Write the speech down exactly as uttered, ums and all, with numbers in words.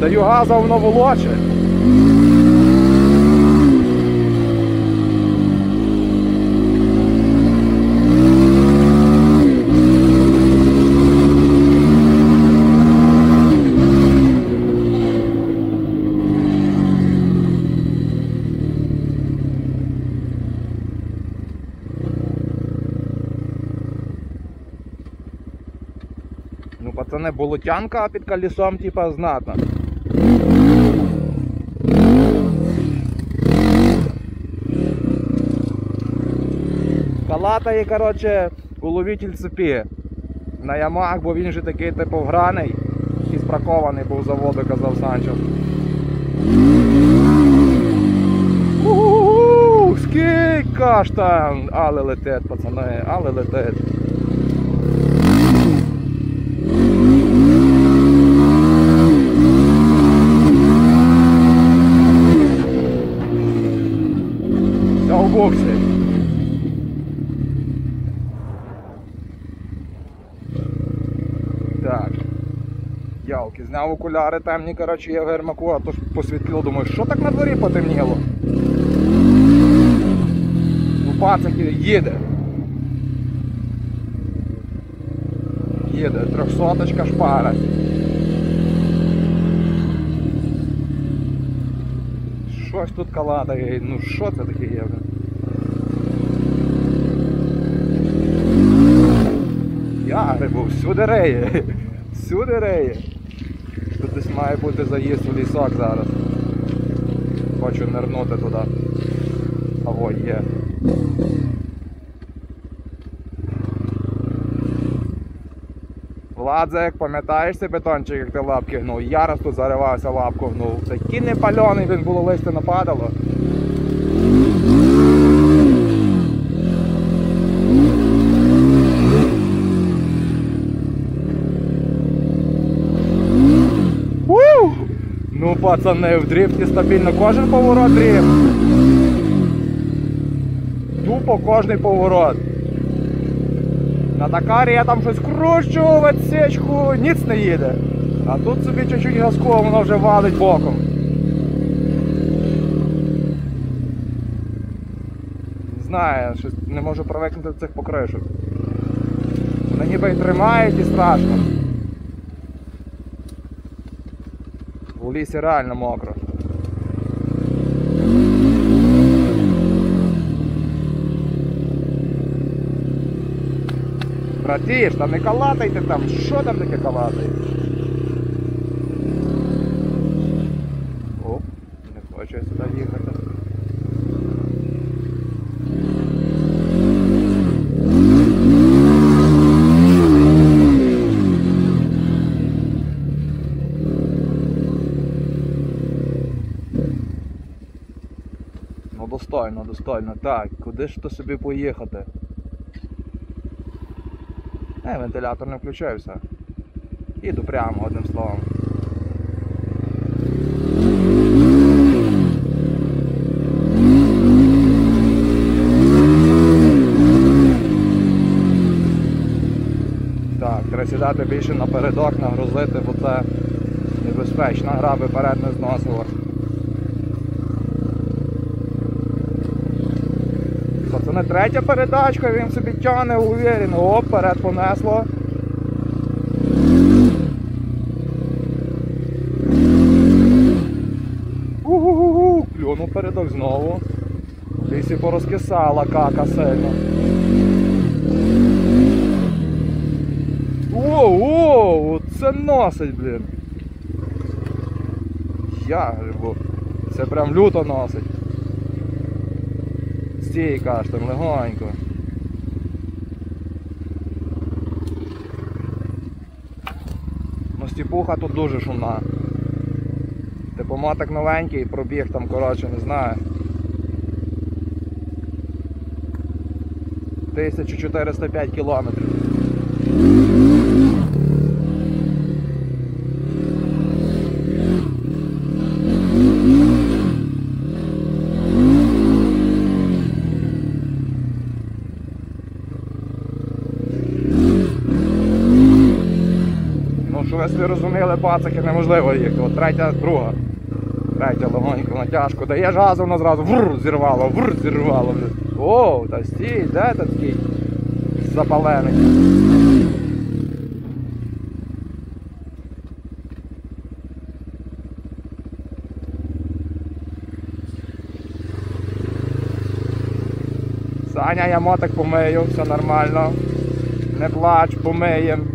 Даю газа, воно волоче. Ну, пацани, болотянка під колесом, типа, знатна. Калатає, коротше, уловитель цепі на Ямах, бо він же такий, типу, вграний і спракований був заводу, казав Санчо. Ууу, скільки ж там! Але летить, пацани, але летить. Я у боксі. Так. Ялки, зняв окуляри темні, коротше, я в гермаку, а то ж посвітлило, думаю, що так на дворі потемніло? Ну, пацаки, їде. Їде, трьохсоточка шпара. Щось тут калатає, ну що це таке є? Я грибу, всюди реє, всюди реє. Тут десь має бути заїзд у лісок зараз. Хочу нирнути туди. А во, є. Владзик, пам'ятаєш цей бетончик, як ти лапки гнув? Я раз тут заривався, лапку гнув. Такий не пальоний, він було листя нападало. Уу! Ну, пацани, в дрифті стабільно кожен поворот дрифт. Тупо кожний поворот. На Дакарі я там щось кручу в відсічку, ніц не їде. А тут собі чуть-чуть газку, воно вже валить боком. Не знаю, щось не можу привикнути до цих покришок. Вони ніби й тримають і страшно. У лісі реально мокро. Братіш, та не калатайте там, що там таке калатає? Оп, не хочу я сюди їхати. Ну достойно, достойно. Так, куди ж то собі поїхати? Е, вентилятор не включився. Іду прямо, одним словом. Так, треба сідати більше напередок, нагрузити, бо це небезпечно, граби перед не зносило. Пацани, третя передачка, він собі тягне уверенно. Оп, вперед понесло. У-гу-гу-гу, клюнув передок знову. В лісі порозкисала кака сильно. О-о, це носить, блін. Я грибу. Це прям люто носить. Стійка аж там легонько. Ну, стіпуха тут дуже шумна. Типу мотик новенький, пробіг там, коротше, не знаю. тисяча чотириста п'ять кілометрів. щось ви розуміли, пацики, неможливо їхати. От третя, друга. Третя легонько, натяжку. Даєш газу, воно зразу врр, зірвало, врр, зірвало. О, та стій, де ти такий запалений? Саня, я мотик помию, все нормально. Не плач, помиєм.